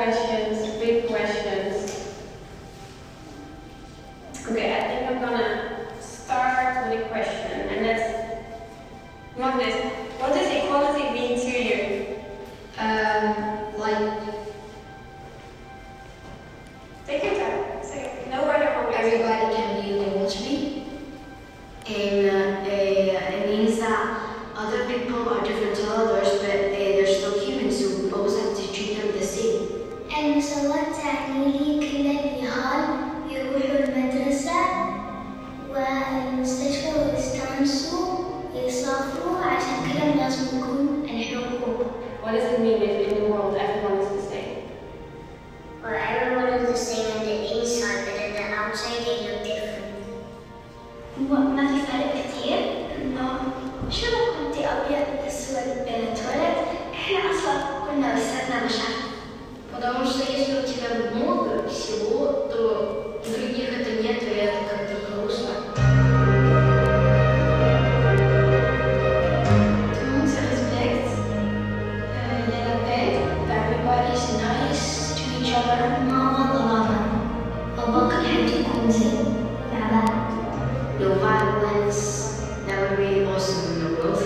questions, big questions. Okay, I think I'm gonna start with a question, and that's Magnus. What does equality mean to you? Like take your time. No right or wrong. everybody can be who they want to be, and it means that other people are different to others, but they're still humans, so we always have to treat them the same. المساواة تعني لي كل الرجال يروحوا المدرسة والمستشفى ويستانسوا يسافروا عشان كلهم لازم يكون الحقوق. What does it mean if in the world everyone is the same? Well, everyone is the same on the inside, but on the outside they look different. ما في فرق كتير إنه شو لو كنتي أبيض أسود اتولد إحنا أصلا كنا رسالنا مشاعر. Потому что если у тебя много всего, то других это нет, и это как-то грустно. Tout le monde se respecte, il y a la paix, everybody is nice to each other. ما غضبان، وباقي الحد يكون زين مع بعض. No violence, that would be awesome in the world.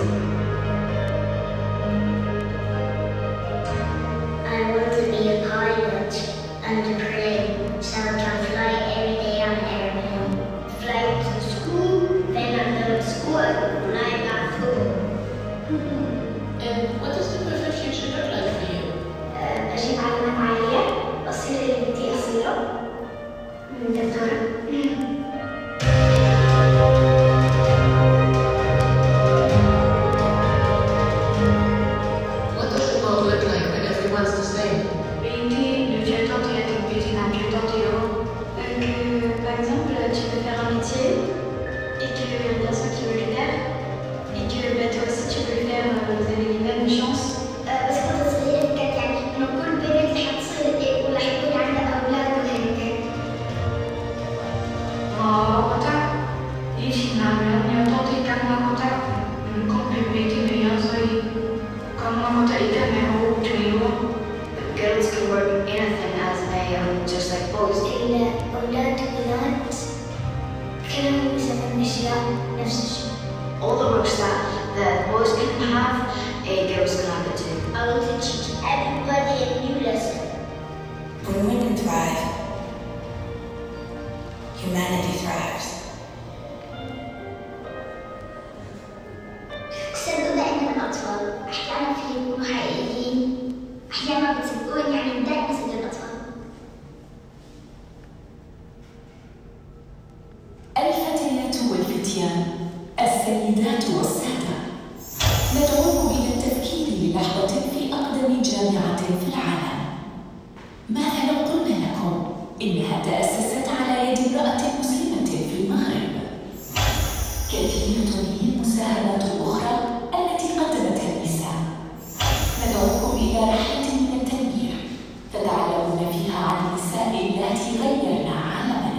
I want to be a pilot and a plane, so I can fly every day on an airplane. Fly to school, then after school I can fly back home. And what does the perfect future look like for you? أجيب علامات عالية، أصير اللي بدي أصيره. دكتورة. What does the world look like when everyone's the same? Beauty, le vieux temps, il y a des beauty dans le vieux temps, Par exemple, tu veux faire un métier et qu'il y a une personne qui veut le faire et que toi aussi tu veux le faire, vous avez les mêmes chances. بس كنت صغيرة كانت يعني إنه كل بنت رح تصير إيه وراح يكون عندها أولاد وهيك. girls can work anything as they just like boys. الأولاد والبنات كلهم يسوون أشياء نفس الشيء. All the works that boys can have, girls can have it too. I want to teach everybody a new lesson. When women thrive, humanity thrives. صدقوا دائما الأطفال أحيانا في يكونوا حقيقيين أحيانا ما بتصدقون يعني دائما صدق الأطفال. الفتيات والفتيان، السيدات والسادة، ندعوكم إلى التفكير للحظة في أقدم جامعة في العالم. ماذا لو قلنا لكم إنها تأسست على يد امرأة مسلمة في المغرب؟ كثيرة هي المساهمات الأخرى التي قدمتها النساء. ندعوكم إلى رحلة من التنوير تتعلمون فيها عن النساء اللاتي غيرن عالمنا.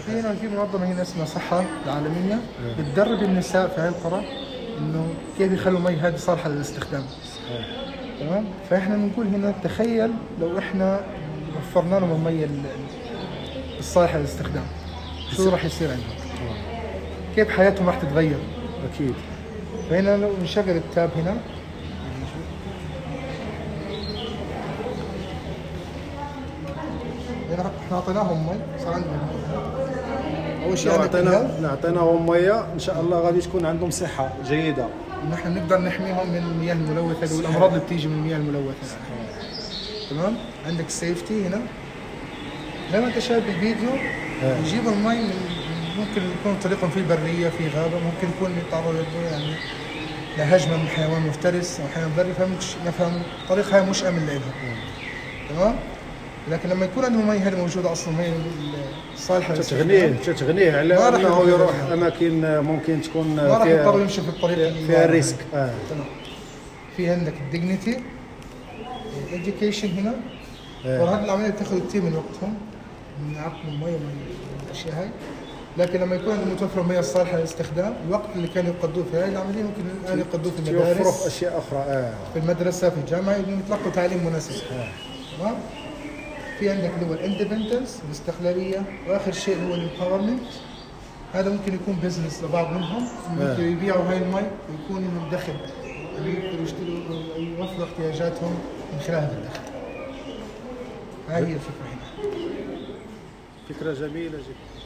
في منظمة هنا اسمها صحة العالمية بتدرب النساء في هاي القرى إنه كيف يخلوا المي هذه صالحة للاستخدام. تمام؟ فإحنا بنقول هنا تخيل لو إحنا وفرنا لهم المي الصالحة للاستخدام، شو راح يصير عندهم؟ كيف حياتهم راح تتغير؟ أكيد. فهنا لو نشغل التاب هنا احنا اعطيناهم مي، صار عندهم مي. اول شيء اعطيناهم ميه ان شاء الله غادي تكون عندهم صحه جيده. نحن نقدر نحميهم من المياه الملوثه والامراض اللي بتيجي من المياه الملوثه. تمام؟ عندك السيفتي هنا زي ما انت شايف بالفيديو يجيبوا المي من ممكن يكون طريقهم في البريه في غابه، ممكن يكون يتعرضوا يعني لهجمه من حيوان مفترس او حيوان بري، فنفهم الطريقه هاي مش امن لهم. تمام؟ لكن لما يكون عندهم مي هذه موجوده اصلا، مي صالحه تتغنيه على انه يروح اماكن ممكن تكون ما راح يضطر يمشي في الطريق فيها ريسك. تمام. في عندك الديجنيتي الاديوكيشن هنا، وهذه العمليه بتاخذ كثير من وقتهم من عقم المي ومن الاشياء هاي، لكن لما يكون عندهم متوفر المياه الصالحه للاستخدام، الوقت اللي كانوا يقضوه في هذه العمليه ممكن الان يقضوه في المدارس، يوفروا في اشياء اخرى في المدرسه في الجامعه، يتلقوا تعليم مناسب. تمام؟ في عندك اللي هو الاندبندنس الاستقلاليه، واخر شيء هو الامباورمنت. هذا ممكن يكون بزنس لبعض منهم، ممكن يبيعوا هاي المي ويكون لهم دخل، يقدروا يشتروا يوفروا احتياجاتهم من خلال هذا الدخل. هاي هي الفكره هنا. فكره جميله جدا.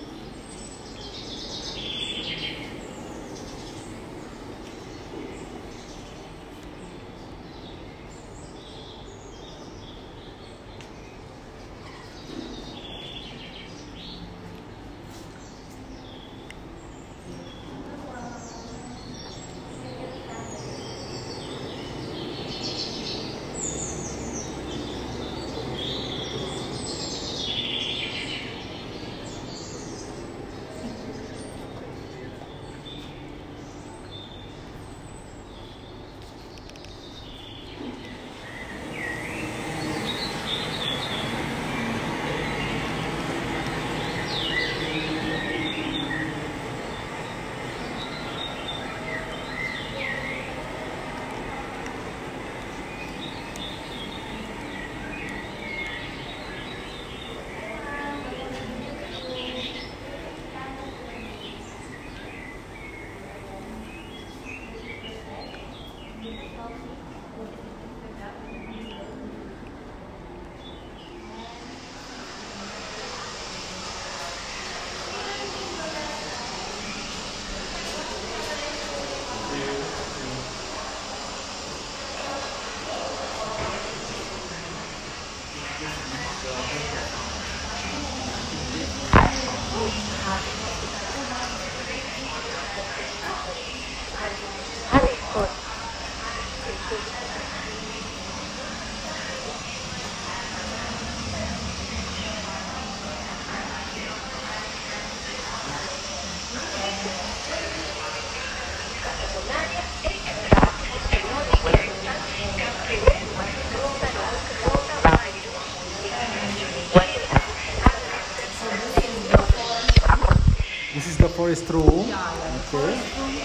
Forest room. Okay.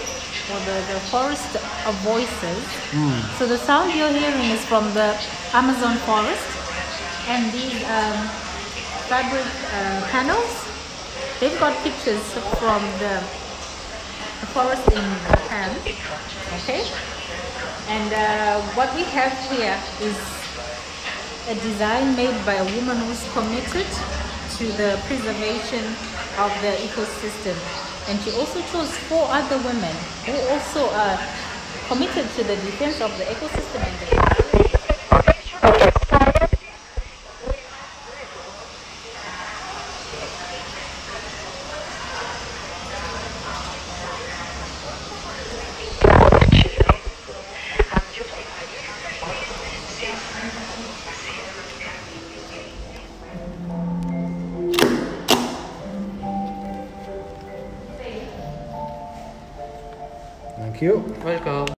For the forest of voices. So the sound you're hearing is from the Amazon forest, and these fabric panels, they've got pictures from the forest in Japan. Okay. And what we have here is a design made by a woman who's committed to the preservation of the ecosystem, and she also chose 4 other women who also are committed to the defense of the ecosystem and the Thank you. Welcome.